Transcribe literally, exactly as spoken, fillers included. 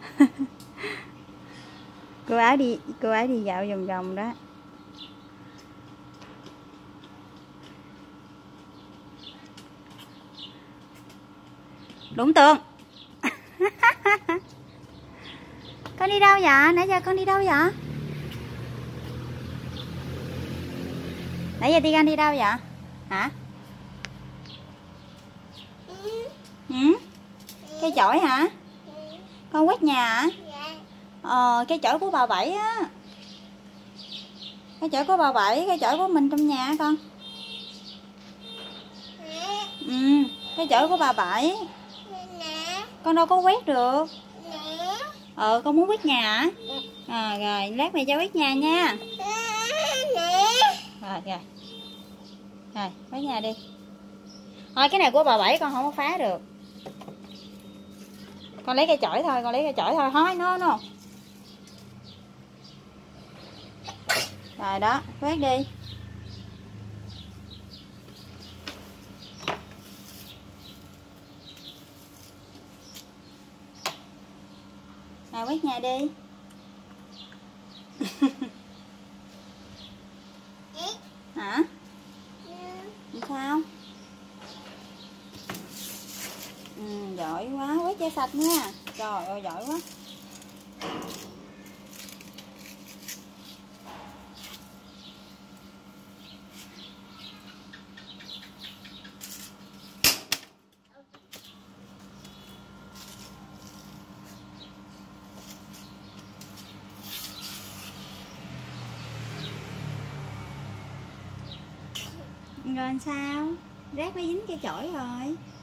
Cô ấy đi, cô ấy đi dạo vòng vòng đó. Đụng tường. Con đi đâu vậy? Nãy giờ con đi đâu vậy? Nãy giờ Tigan đi đâu vậy? Hả? Ừ? Cây chổi hả? Con quét nhà hả? Ờ, cây chổi của bà Bảy á. Cây chổi của bà Bảy, cây chổi của mình trong nhà hả con? Ừ, cây chổi của bà Bảy. Con đâu có quét được. Ờ, con muốn quét nhà hả? À, rồi, lát mẹ cho quét nhà nha. Rồi, rồi. Rồi, quét nhà đi. Thôi, cái này của bà Bảy con không có phá được. Con lấy cây chổi thôi, con lấy cây chổi thôi. Thôi, nó, nó. Rồi đó, quét đi. Rồi, quét nhà đi. Hả? Sao? Ừ, giỏi quá, quét cho sạch nha. Trời ơi, giỏi quá. Rồi sao? Rác mới dính cây chổi rồi.